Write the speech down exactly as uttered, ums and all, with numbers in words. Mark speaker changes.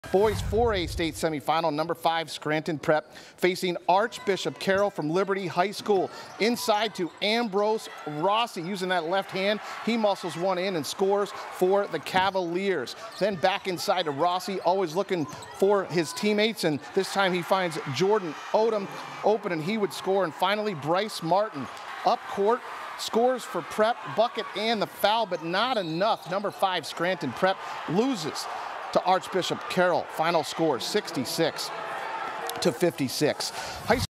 Speaker 1: Boys four A state semifinal, number five Scranton Prep facing Archbishop Carroll from Liberty High School. Inside to Ambrose Rossi using that left hand. He muscles one in and scores for the Cavaliers. Then back inside to Rossi, always looking for his teammates, and this time he finds Jordan Odom open and he would score. And finally Bryce Martin up court, scores for Prep, bucket and the foul, but not enough. Number five Scranton Prep loses to Archbishop Carroll. Final score sixty-six to fifty-six. High